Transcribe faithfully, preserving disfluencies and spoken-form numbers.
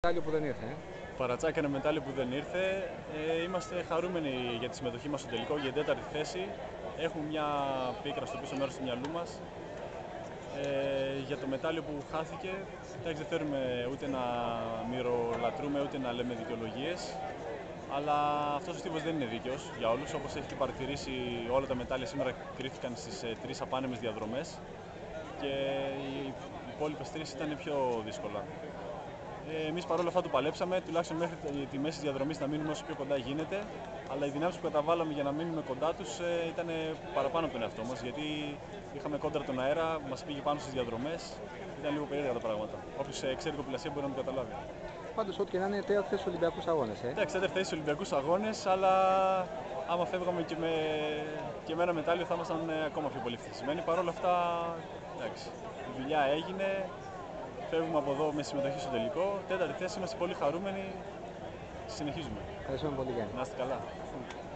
Μετάλλιο που δεν ήρθε. Ε. Παρατσάκι ένα μετάλλιο που δεν ήρθε. Ε, είμαστε χαρούμενοι για τη συμμετοχή μας στο τελικό, για την τέταρτη θέση. Έχουμε μια πίκρα στο πίσω μέρος του μυαλού μας. Ε, για το μετάλλιο που χάθηκε, δεν θέλουμε ούτε να μυρολατρούμε ούτε να λέμε δικαιολογίες. Αλλά αυτός ο τύπος δεν είναι δίκαιος για όλους. Όπως έχετε παρατηρήσει, όλα τα μετάλλια σήμερα κρίθηκαν στις ε, τρεις απάνεμες διαδρομές και οι υπόλοιπες τρεις ήταν πιο δύσκολα. Ε, εμείς παρόλα αυτά το παλέψαμε, τουλάχιστον μέχρι τη μέση της διαδρομής να μείνουμε όσο πιο κοντά γίνεται. Αλλά οι δυνάμεις που καταβάλαμε για να μείνουμε κοντά τους ε, ήταν παραπάνω από τον εαυτό μας, γιατί είχαμε κόντρα τον αέρα, μας πήγε πάνω στις διαδρομές. Ήταν λίγο περίεργα τα πράγματα. Όποιος ε, ξέρει κοπηλασία μπορεί να το καταλάβει. Πάντως, ό,τι και να είναι, τέταρτη θέση στους Ολυμπιακούς Αγώνες. Ε. Εντάξει, τέταρτη θέση στους Ολυμπιακούς Αγώνες, αλλά άμα φεύγαμε και με, και με ένα μετάλλιο θα ήμασταν ακόμα πιο πολύ ευτυχισμένοι. Παρ' όλα αυτά, εντάξει, η δουλειά έγινε. Φεύγουμε από εδώ με συμμετοχή στο τελικό. Τέταρτη θέση, είμαστε πολύ χαρούμενοι. Συνεχίζουμε. Ευχαριστούμε πολύ, Γιάννη. Να είστε καλά.